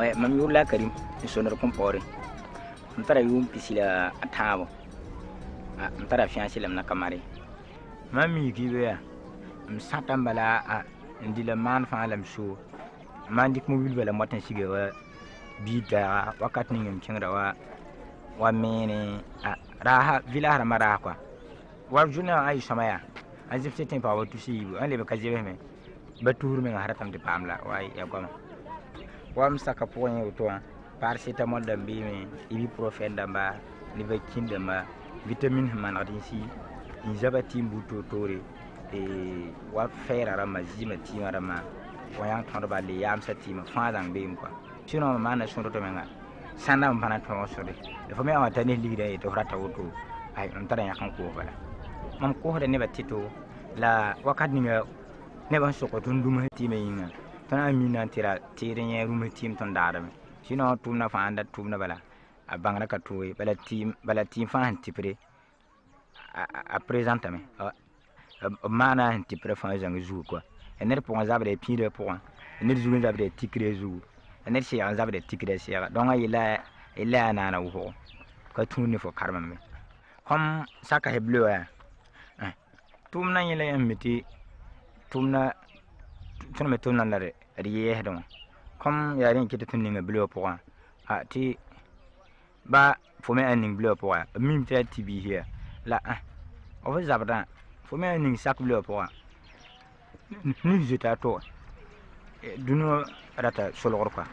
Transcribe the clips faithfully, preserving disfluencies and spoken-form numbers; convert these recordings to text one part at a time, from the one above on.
ouais mam yurla karim sonor kompore ntara yum pisila atabo ah ntara fiancé lam na kamari mami gibe ya msata mbala a ndila man fa lam so man dik mo wilbala motan sige wa bida wakat ni ngam chengra wa wa mene a raha vila har mara kwa wa juna ay samaya azif setin pa wa tusi bu ale be kajibe me batur me haratam de pamla way ya goma wa msaka poin to paracetamol dambe me ibuprofen damba livakin damba vitamine manadin si injaba timbu to tore e wa fera rama zima tima rama wa yang tondo ba le yam sa tima fa dang be quoi sino mana sondo to menga sana mpana to sore de fo me wa tani ligira e to rata woto ay on tara yakan ko bala mam ko hoda ne batito la wakat ni ne ban so ko tunduma tima yinga tan amina tira tire nya ruma tim ton darame sino tumna fa anda tumna bala a bangara ka tuwe bala tim bala tim fa antipre a présente me mana antipre fa jang jou quoi ener pour zabre pire pour ener jou zabre tikre jou ener si zabre tikre si donc ila ila na na wo ka tunni fo karma me comme saka heblo ya tumna yele yamiti tumna tun me tumna lare riye don comme yaren ki tunni me blo pour a ti ba fo me aning blo pour mim ta tibi here la ah on va zabra fo me aning sak blo pour ni jeta to duno rata solor quoi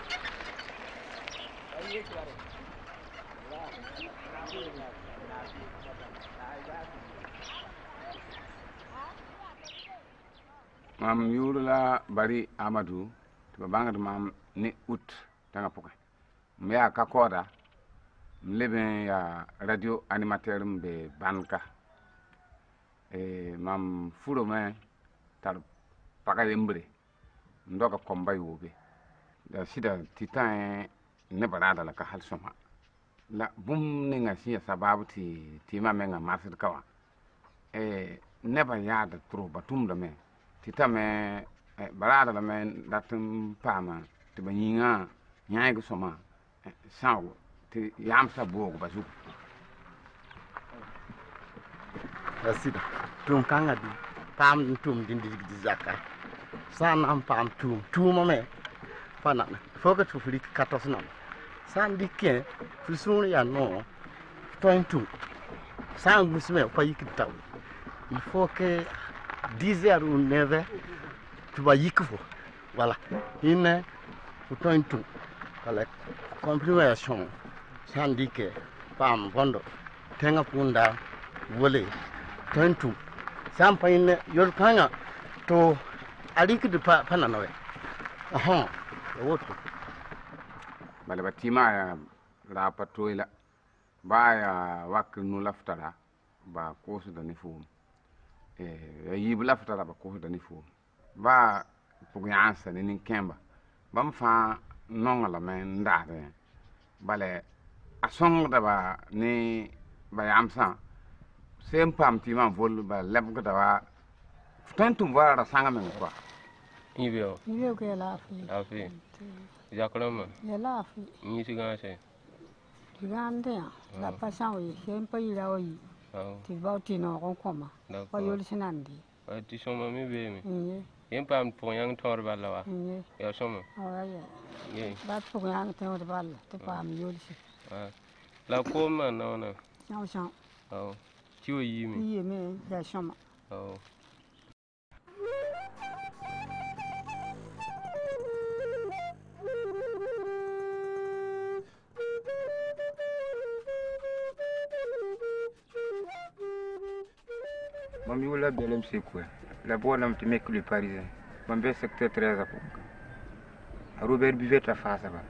mam yurla bari Amadou to bangat mam ni ut tanga poka mya ka koda mleben ya radio animateur mbe banka e mam furo me tar paga yembre ndoka komba yobe da sida titan ne barada la ka hal soma la bum ne nga siya sababu ti ti ma menga masir kawa e ne ba yada tro batum da me tita me barada la me datum pama ti banyinga nyaay go soma sawo ti yam sa bogo bazu asida tum kanga di pam tum din di zakka san am pam tum tum me pana foka tu fli katos nam san dikke fusun ya no toin tum san musme pa yikitaw il faut que dix heures ou neuf heures tu vas yikfo voilà ine toin tum voilà compréhension san dikke pam bondo tenga punda wole toin tum san pa ine yor kanga to aliki de pa pana nowe aha woto bale batima ya la patoila ba ya wak nu laftara ba kosu da nifu eh yi laftara ba kosu da nifu ba pugnyansa ni kemba bam fa nongala men ndade bale asong da ba ni ba yamsa sem pam tima vol ba lebga da ba tantum wara sanga men quoi Ibeo. Ibeo que la fi. La fi. Ya koloma. Ya la fi. Ni siga se. Gigante la passion yi sempre ira oyi. Oh. Ti bauti no kon koma. Pa yol sinandi. Pa ti soma mi be mi. Ye. Yen pam po yang tor bala wa. Ye. Ya soma. Oh ya. Ye. Ba po yang tor bala te pam yol si. Ah. La koma no no. Chao chao. Oh. Ti o yi mi. Yi me ya soma. Oh. Mami wala belem c'est quoi la bola me met que le parisien mambe secteur treize à pour Robert Buvet à face ba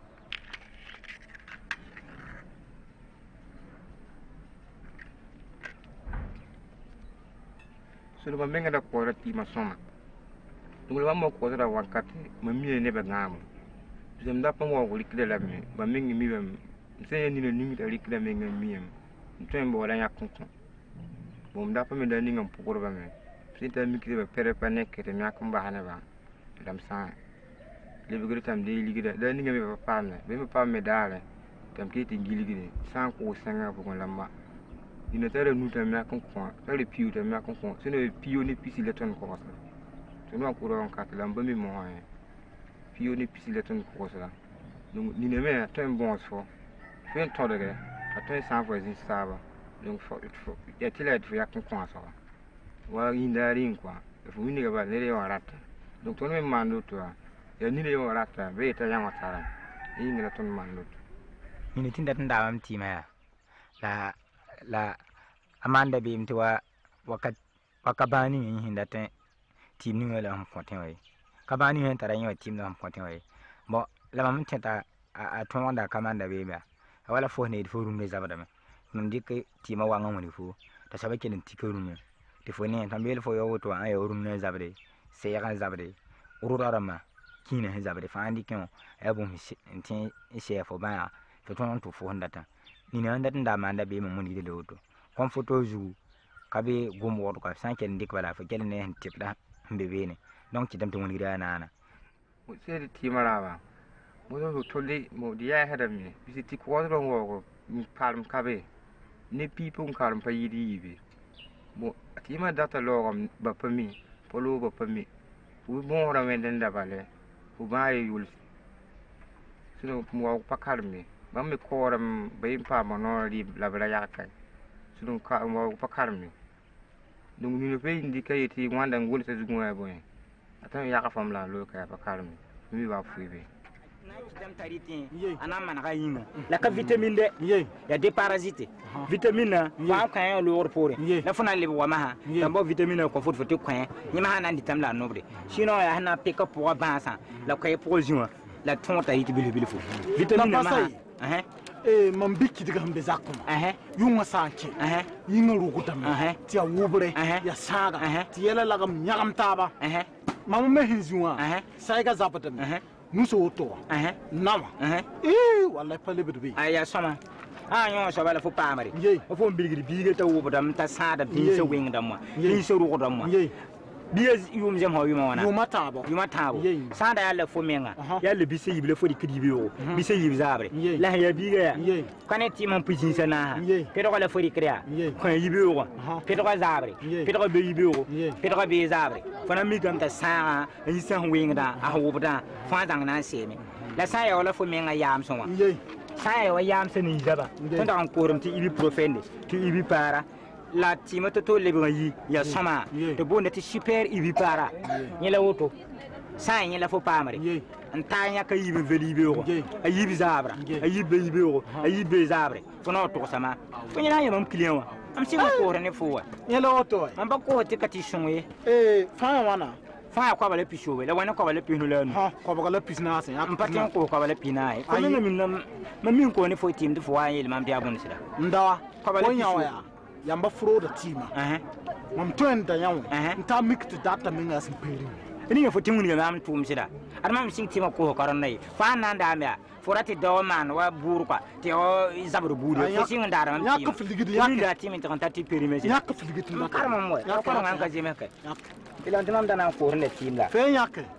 so le mambe da ko rati ma soma donc le mambo ko da wakati mami ne ba ngam j'aime da pas moi ko likle la me mambe ngi mi bam c'est ni le ngi da likle me ngi mi am ntembo wala yakon bom da pa me da ningam pukor ba me sita mi kire ba pere pa nek te mi akam ba hane ba dam sa le bi tam de ligida da ni me pa pam ne be me pam me dare tam ke tin giligide san ko sanga bu la ma ina tare nu tam na kon ko tare piu tam na kon ko sino piu ni pisi le ton ko sa to no ko ron kat lam ba mi mo ha piu ni pisi le ton ko sa donc ni ne me tan bon fo fen to de atoi san voisin saba donc fo ya tila de ya kon ko sa wa indari kwa fu ni ga ba le yo rata donc to me mando to ya ni le yo rata be ta yang watara ni le ton mando ni tinda tinda am tima la la amanda be mtwa wakat wakabani ni hinda te team ni wala am fonten way kabani hen tara yo team na am fonten way bo la mam tenta a tonda kamanda be ba wala fo ne fo rum ne zabada me num dikke tima wanga woni fo ta sabake nin tikarum te fo ne tambel fo yo woto an yo rum ne zabade se ya zabade ururarama kina he zabade fa andi ken e bon tin e fo ba to ton to fo ndata ni na ndata nda manda be mo moni de loto kon photo ju kabe gom woto ka sanke ndik bala fo gele ne tipda mbe be ne donc ci dem to woni gira nana o se ti maraba mo do to le mo dia hada mi bisi ti ko do wo mi palm kabe ne people karam pa yidi yibe mo ti ma data lo ba pa mi polo ba pa mi u bon ra wenden da bale u ba yul sino mo pa karmi ba mi ko ram be pa mo no ri la bla ya kai sino ka mo pa karmi donc ni le pays indi kayiti wanda ngul se zugo ya boy atan ya ka fam la lo ka pa karmi mi ba fuibe dam tariti ana man ga yinga la ka vitamine de ya de parasite vitamine fa kan ya lo pore la funa le wa ma ha tambo vitamine ko fot fot ko ni ma hanan ditam la nobre sinon ya hana pick up wa bansa la ko e prosion la ton tariti bil bil fu vitamine ma eh eh man biki diga hambe zakuma eh yunga sanke eh yinga rugutam eh ti awubre ya saga ti yela lagam nyagam taba eh mamu me hinzuwa eh sai ga zapatam eh muso to eh nawa eh eh wallahi pale bidbi aya sama ah yo so bala fu pamari o fo bilgiri biige ta wubdam ta sada bi se wingdam ma bi se rugdam ma biya yum jam ho yuma wana yuma tabo yuma tabo sada ya le fo menga ya le bi se yible fo di kidi biyo bi se yib zabre la ya biga ya kane ti man pujin sana pe do la fo di kriya ko yibiyo pe do zabre pe do be yibiyo pe do be zabre fana mi gam ta sa yi san wingda a wubda fa dang na se me la sa ya wala fo menga yam so wa sa ya wa yam se ni zaba to dan korum ti ibi profende ti ibi para la tima to to lebe yi ya sama to bonde ti super ibi para ni la woto sa ni la fo pamare antanya ka yibe veli beo ayibi zabra ayibe yibe ayibe zabre fo no to sama fo ni na yamam client wa am si ko ne fo wa ni la woto am ba ko ti kati shonwe eh fa wana fa ko bale pishowe la wana ko bale pinu la ha ko bale pisna sa am patin ko ko bale pinai ko min min nam min ko ne fo tim de fo wa yel mam dia bon sida ndawa ko bale pishowe yamba furo da tima eh mam twenda yawo nta mikti data minga simperi ni yo foti mun am tum sida arma sing tima ko karon nay fa nan da amya forati do man wa buru kwa te o zabru buru fo sing ndara mam tima ya ka filigidi ya ka tima ta ta ti perimeter ya ka filigidi ma karma mo ya ko man ka jeme ka ila ndam dana ko rende timla fe ya ka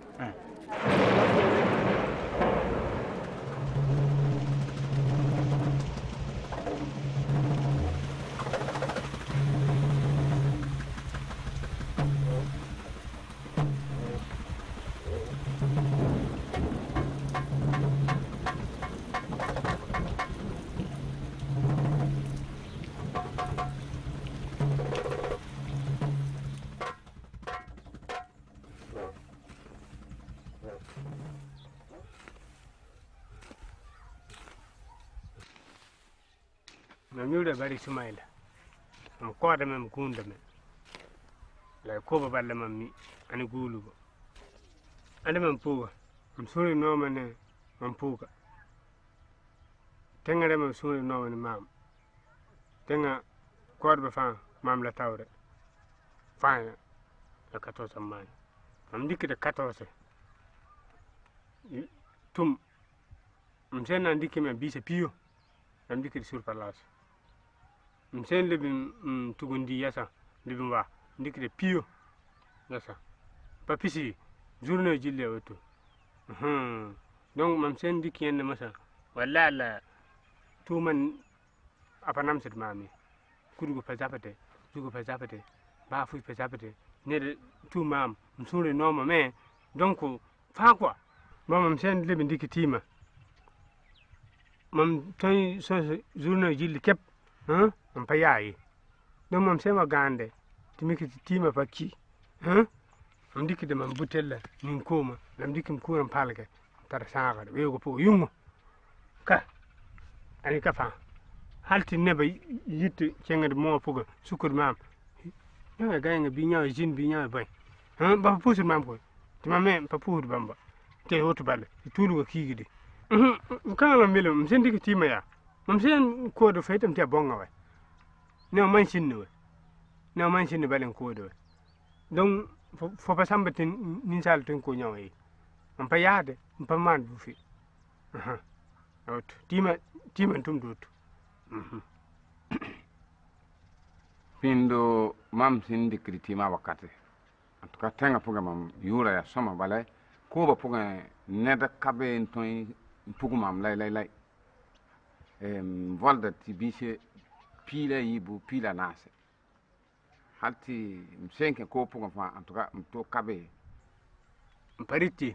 Mamure bari sumaila am ko da mem gunda me la ko ba balle mammi ani gulu go ande mem puga am suri no mane mam puga tengare mem suri no mane mam tenga ko ba fa mam la tawre fa la quatorze man am dikki de quatorze tum am sena dikki me bise pio am dikki sur place msen lebin tugundi yasa lebin wa ndikre pio yasa papisi journée jille wato Hmm. Donc mam sen dik yen masa. Wala la tuman apa nam sit mami. Kudu pa zapate, kudu pa zapate. Ba fu pa zapate. Ne tu mam, msuri no me. Donc fa quoi. Mam sen le dik tima. Mam tay so journée jilli kep. Hein? Mam pa yayi. Donc mam sen wa gande. Timiki tima pa ki. Hein? Mam dik de mam butella nin koma. Lam dikim kuram palga. Tar saga we go po yungo. Ka. Ani ka fa. Halti neba yitte kenga de mo poga sukur mam. Nga ganga bi nya jin bi nya bay. Hein? Ba pusur mam ko. Tima me pa pur bamba. Te hoto balle. Tulu ko kigide. Mhm. Kala melo msen dik tima ya. Mam sen ko do fetam te bonga way. Ne man sinne way. Ne man sinne balen ko do. Donc fo pa sambatin ni sal tin ko nyawe. Mam pa yaade, pa man bu fi. Aha. Ot tima tima tum dut. Mhm. Pindo mam sin dikri tima wakati. En tout cas tenga puga mam yura ya soma balai ko ba puga neda kabe ntoy pugu mam lay lay lay. Em volda tibise pila yibu pila nase. Halti msenke ko puga fa en tout cas mto kabe. Pariti.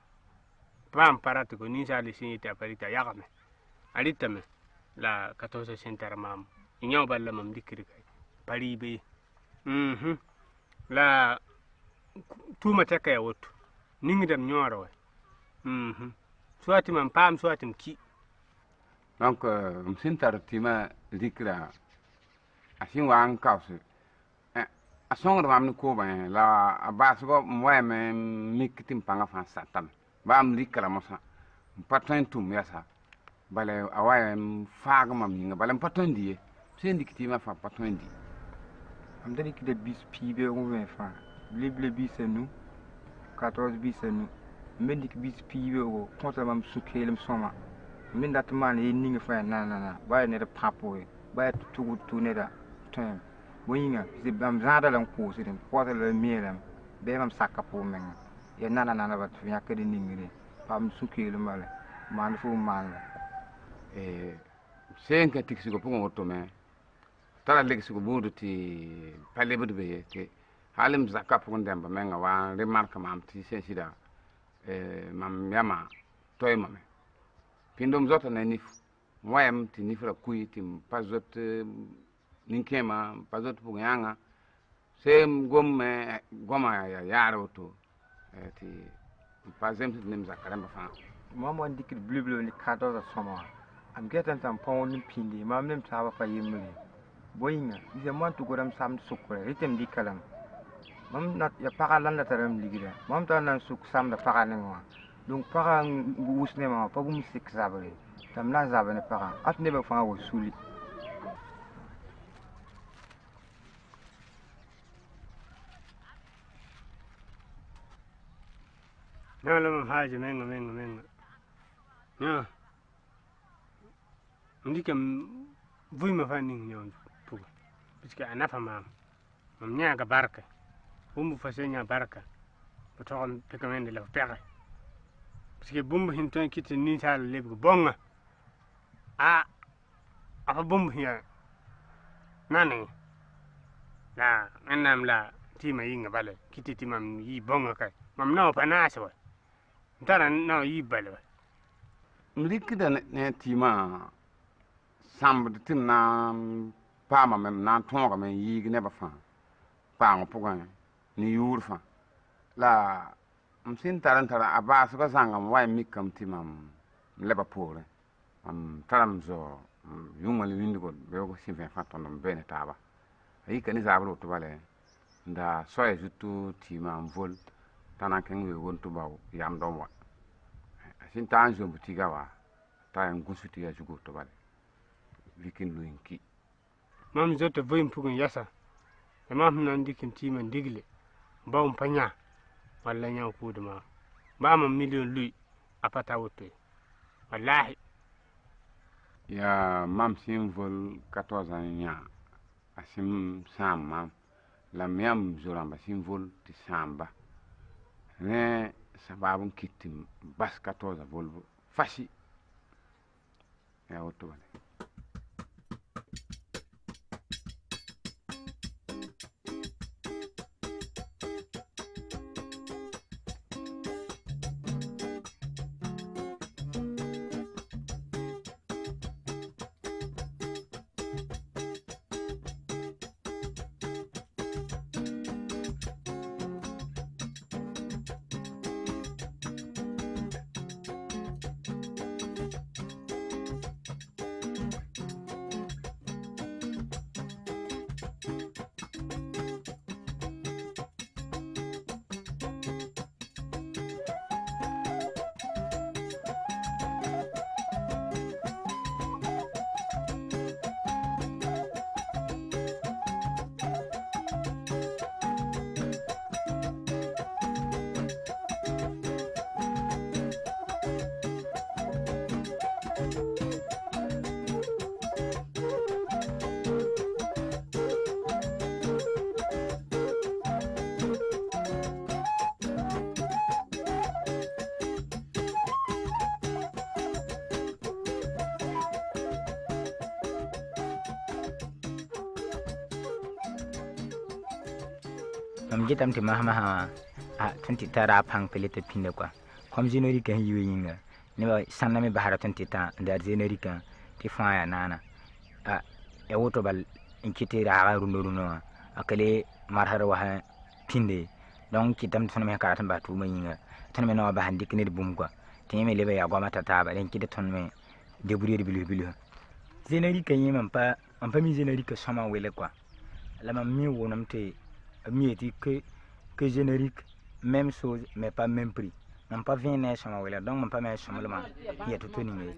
Pam parati ko ni sali sinita parita yakame. Alitame la quatorze center mam. Inyaw balla mam dikri kay. Paribe. Mhm. La tuma teka ya wotu. Ningi dem nyoro we. Mhm. Swati mam pam swati mki. Donc msin tar tima dikra asin wa an kawse. Eh asong mam ni ko ba la abaso mwa me mikitim panga fa satam. Bam likra mosa. Patin tum yasa. Bale awai faga mam hinga bale patin die. Sen diktima fa patin die. Am dali ki de bis pibe on ven fa. Blible bis nous. quatorze bis nous. Mendik bis pibe o kontra mam sukelem soma. Min dat man e ninga fa na na na. Ba ne de papo e. Ba tu tu ne da. Tem. Winga, ze bam zada lan ko se dem. Kwata le mielam. Be mam sakapo men. Ya na na na ba tu ya ke de ningire. Pam sukelem male. Man fu man. Eh sen ka tiksi ko pungo to me. Tala legsi ko budu ti palebudu be ke halim zakka pun demba menga wa remarka mam ti sen sida eh mam yama toy mame pindom zota na nif wayam ti nifra kuyi ti pazot ninkema pazot pu yanga sem gomme goma ya yaro to eh ti pazem ti nim zakka demba fa Mam wan dikit blible ni quatorze soma. Am getan tam pon ni pindi mam nem taba fa yimri. Boyinga ise man tu goram sam sukre ritem dikalam mam nat ya pakalan la taram ligira mam ta nan suk sam da pakanengwa donc para usne ma pa bum sik sabre tam na zabane para at ne ba fa wo suli Na la mam haje menga menga menga. Ya. Ndikam vui ma fa ning nyon. Puisque anafa mam mam nyaga barka bumbu fasenya barka poton pekamende la pere puisque bumbu hinton kiti ni sal lebgo bonga a afa bumbu hiya nani la enam la tima yinga bale kiti timam yi bonga kay mam no panasa wa ntara no yi bale wa mlikida ne tima sambu tim na paama mem na tonga men yigi ne ba fa paango pugan ni yur fa la msin taran tara abas ko sanga way mikam timam leba pore am taram zo yungal windigo be ko sifen faton bene taba ayi kani zabro to bale nda soye jutu timam vol tanaken we wonto baw yam don wa asin tan zo butiga wa ta ngusuti ya jugo to bale likin luinki mam zoto voyim pugun yasa e mam nan dikin timan digle bawum panya walla nyaw kuduma ba mam million lui apata woto wallahi ya mam sim vol quatorze ans nya asim sam mam la miam zoramba sim vol ti samba ne sababun kitim bas quatorze volvo faci ya woto wala mam jitam ti mahama ha a twenty tara pang pelete pinde kwa kom jinori kan yiwe yinga ne ba sanna me bahara twenty ta ndar jinori kan ti faya nana a e woto bal inkite ra ga rundo runo akale marhara wa pinde donc kitam ton me karatan ba tu mayinga ton me no ba handi kinir bum kwa ti me lebe ya goma tata ba len kide ton me debrouiller bilu bilu jinori kan yimam pa am pa mi jinori ka sama wele kwa la mam mi wonam te mieux dit que, que générique, même chose, mais pas même prix. On pas bien né sama wala donc on pas mais sama le man. Il y a tout un niveau.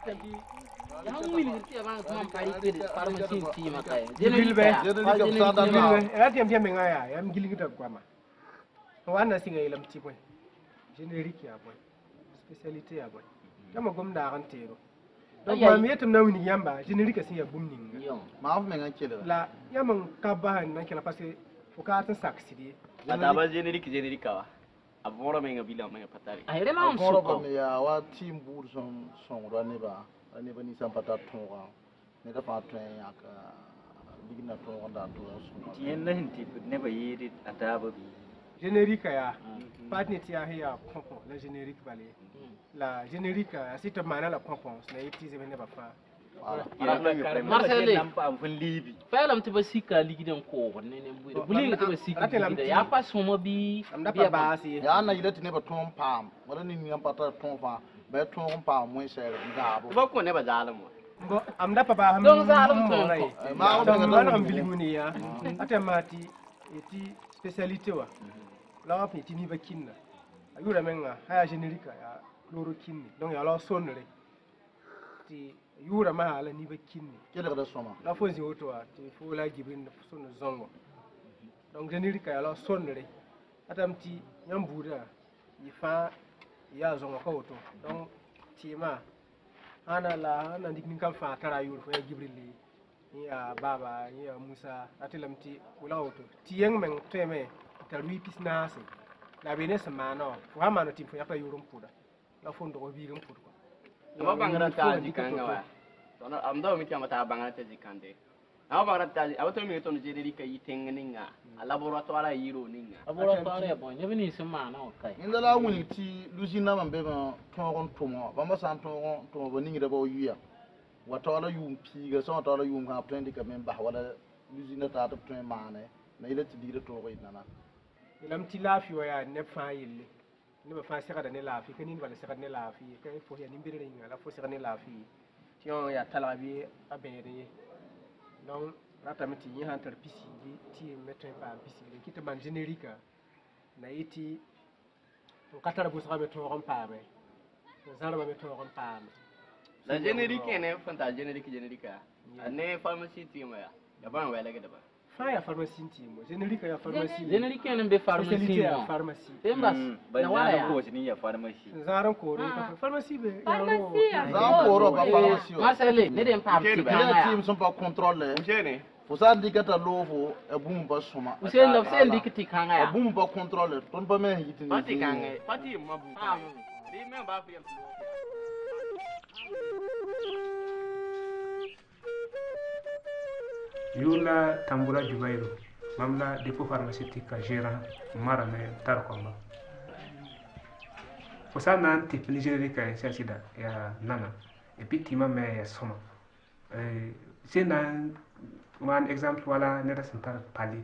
Jibril be jibril be ati am tiam ngaya yam gilingi ta kwa ma wana singa ilam ti boy générique ya boy spécialité ya boy kama gom da kan tero donc ma mi yetum na wini yamba générique sin ya bum ninga ma of me ngakele la yam ka ba na kala parce que fukatan saksidi adaba générique générique wa aboro me ngabila me patari ay rena on so ya wa team bur son son rane ba rane ba ni sampata tonga ne da fa tren ya ka digna to onda to so tien na hinti ne ba yiri adaba bi générique ya partner tia ya pompon la générique balé la générique c'est mana la pompon na yiti ne ba fa Marcel nampa am fun libi falam te basika ligiden ko ne ne buire bulin te basika ligiden ya pas somo bi am da pa basi ya na yidati ne ba ton pam wala ni ngam pata ton fa ba ton pam mo sere ngabo ba ko ne ba zalam bo am da pa ba ham don zalam ton ma o da am bilimuni ya atamati eti spécialité wa la wa peti ni ba kinna ayura menga haya générique ya chloroquine donc ya la sonre ti yura ma ala ni ba kinni kele da soma la fo woto wa ti fo la gibrin sonno zongo donc générique ya la sonre atamti nyambuda yifa ya zongo ko woto donc ti ma ana la ana dik ni kam fa tara yur fo ya gibrin li ya baba ya musa atelamti wala woto ti yeng men teme tarwi pisnase la bene semana fo ha mano ti fo ya ta yurum puda la fo ndo bi gum puda ma bangara ta jikanga wa sono am do mi tiama ta bangara ta jikande am bangara ta abato mi to générique yi tengeninga a laboratoire yiro ninga laboratoire bon ne vini semana okay inda la wuni ti lusina man be ma ton tomo ba ma san ton to ba ningi da ba yuya wato la yum pi ga so to la yum ka plein de ka men ba wala lusina ta ta ton mane na ile ti dire to ko inana ilam ti lafi wa ya ne fa yille ne ba fa sira da ne lafi kanin ba sira ne lafi kai fo ya nimbire ringa la fo sira ne lafi ti on ya talabi abere donc ratamiti yi hantar pisi ti mettre pa pisi le kit man générique na iti to katara bu sira metto ron paame zara ba metto ron paame la générique ne fanta générique générique ne pharmacie ti ma ya ya ban wala ga da ba fa ya pharmacie ti mo générique ya pharmacie générique ne be pharmacie ya pharmacie tembas na wala ya ko ni ya pharmacie zaran ko ro ka pharmacie be zan ko ro ba pharmacie Marcel ne dem pam ti ya team son pa contrôle jene Usa dikata lofo e bum ba suma. Usen la sen dikati kanga ya. Bum ba contrôler ton ba me yitin. Pati kanga, pati mabu. Ah, di me ba fi am. Yula Tambura Jubairu, Mamla Dépôt pharmaceutique gérant Marame Tarkomba. Usa nan tip Nigérique et Sensida ya Nana, et puis Tima me ya Soma. C'est un man exemple wala neda sentar pali.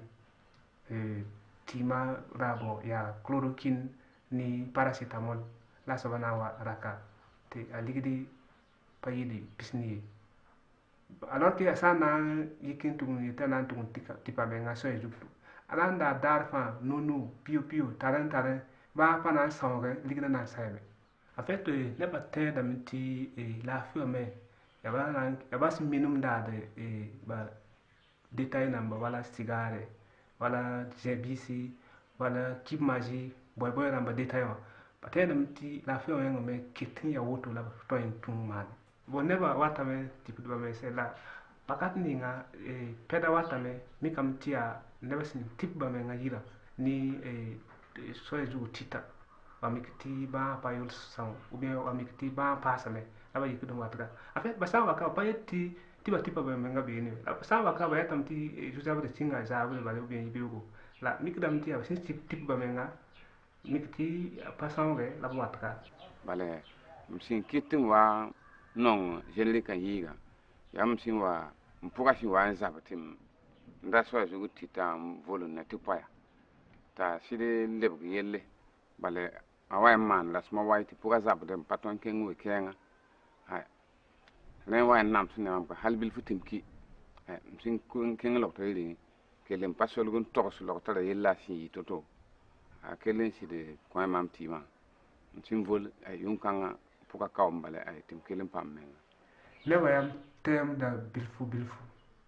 Tima rabo ya chloroquine ni paracetamol la sabana wa raka te aligidi payidi pisni. Alors que ça n'a yikin tungni tanan tungun tipa menga so ejuptu alanda darfa nunu piu piu taran taran ba pana sangue ligna na sabe en fait ne pas ter d'amiti et la fumée ya ba nan ya ba minum da de ba détail namba wala cigare wala jebisi wala kimaji boy boy namba détail wa pater d'amiti la fumée ngome kitin ya woto la to en tumman bon neba watame tipu do me sela pakat ni nga e peda watame mi kam tia neba sin tip ba me nga yira ni e so ju tita ba mi kiti ba pa yul sang ou bien ba mi kiti ba pa same aba yiku do watra en fait ba sa wa ka pa yeti tiba tipa ba me nga be ni sa wa ka ba yatam ti ju jabu de tinga za ba ba ou bien yibu la mi kidam tia sin tip ba me nga mi kiti pa sangue la watra bale msin kitim wa non jeli kan yiga yam sin wa mpuga sin wa zabatim nda so jugu titam volun na tipaya ta side leb yelle bale awai man las ma wai tipuga zabadem paton ken we kenga hay ren wa nam sin am ko halbil futim ki msin kun ken lo tayri kelem pasol gun to so lo tara yella si toto a kelen si de ko mam tima msin vol ay yun kanga puka kawm bale ay tim kelim pam men lewa yam tem da bilfu bilfu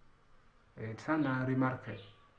e sana remarque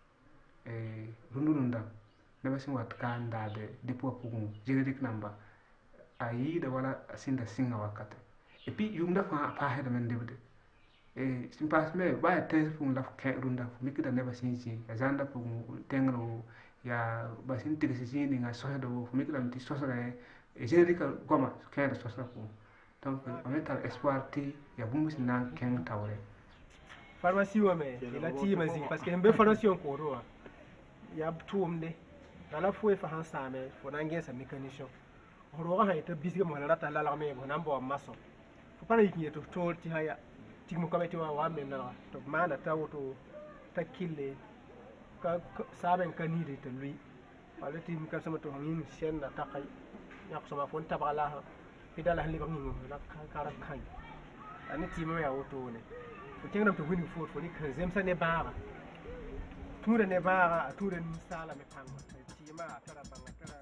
e runurunda leba sin wat kan da de depo pugun generic number ayi da wala sinda singa wakate e pi yum da fa pa heda men debde e sim pas me ba te fun la ke runda fu mikida neba sin sin azanda pugun tengro ya basin tigisi sin nga so do fu mikida mti so so e generic goma ke so so fu donc on est à espoir ti ya bumus nan ken tawre pharmacie wa me ila ti mazi parce que mbe pharmacie ko ro ya tumde ala fo fa han same fo nan gen sa mécanicien ro ga ha ita bisga mo la ta la la me mo nan bo maso fo para yiki to to ti haya ti mo kameti wa wa me na to mana ta woto ta kille ka saben kanide to lui wala ti mi kan sama to ngin sen na ta kay yak sama fon tabala pida la haligo ngi la kara kan ani ti mo ya woto ne ko tengram to wini fo fo ni kan zem sa ne bara tura ne bara tura ni sala me panga ti ma tara banga tara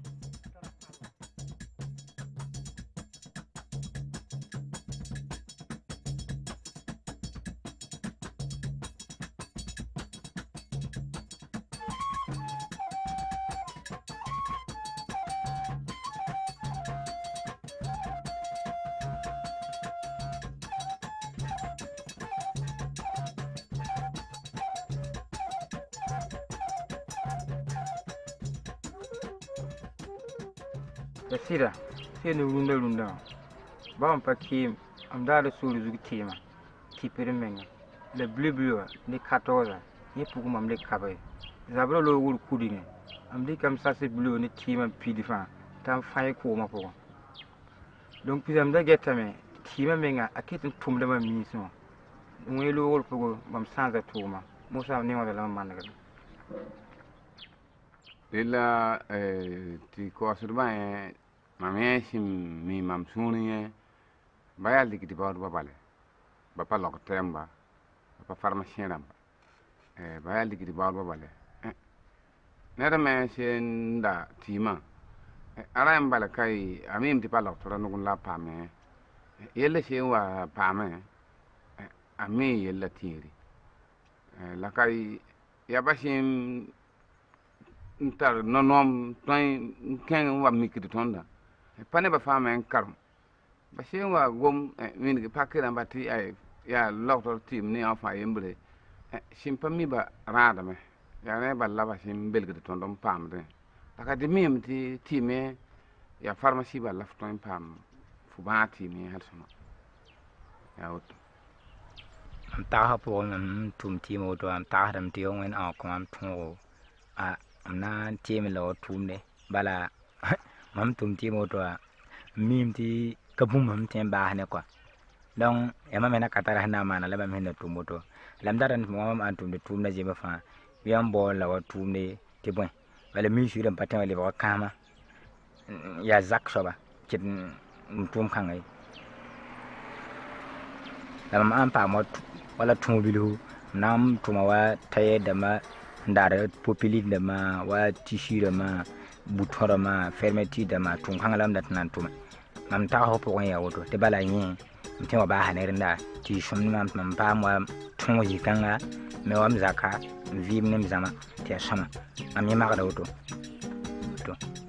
Sida sai ne runda runda ba am pa Tiim am da da suru zugi Tiima tipere menga le bleu bleu ni quatorze ni pugu mam le kabe zabro lo wul kudinge am di kam sa c'est bleu ni Tiima pi difa tam fay ko ma ko donc puis am da getame Tiima menga akitin tumde ma mi so ngwe lo wul pugu mam sanza tuma musa ni ma la man ga ila eh ti ko surba eh mamé sim mi mam suni eh bayal dikiti ba ba bale ba pa lok temba ba pharmacien damba eh bayal dikiti ba ba bale eh nera me sen da Tiima ara mbale kai amim ti pa lok tora nugun la pa me yelle se wa pa me ami yella tiri eh la kai ya basim ntar nonom toy ken wa mikiti tonda pane ba fama karam ba se wa gom min ge pakira ba ti ay ya doctor Tiim ni afa yembre Shimpa mi ba rada me. Ya ne ba laba shim belgde ton dom pam de. Aka de mim ti ti me ya pharmacie ba laf ton pam fu ba ti me har sama. Ya wot. Am ta ha po am tum ti mo to am ta dam ti wen a ko am tu a am na ti me lo tum de bala mam tum ti mo to mim ti kabum mam ti ba ne kwa. Donc e ma mena katara na mana la ba mena tum mo to. Lam daran mo mam an tum de tum na je ba fa. Biam bo la wa tum ne ti bon. Bala mi shi dam patin le ba kama. Ya zak soba kit tum kan ai. La mam an pa mo wala tum bilu nam tuma wa taye da ma ndara popili da ma wa tishi da ma butora ma fermeti da ma tum kan lam da tan tum mam ta ho po ya woto te bala yin mtin wa ba hanerin ti shum mam mam pa mo tum yi kanga me wam zaka vim nem zama ti sama am yi ma da woto to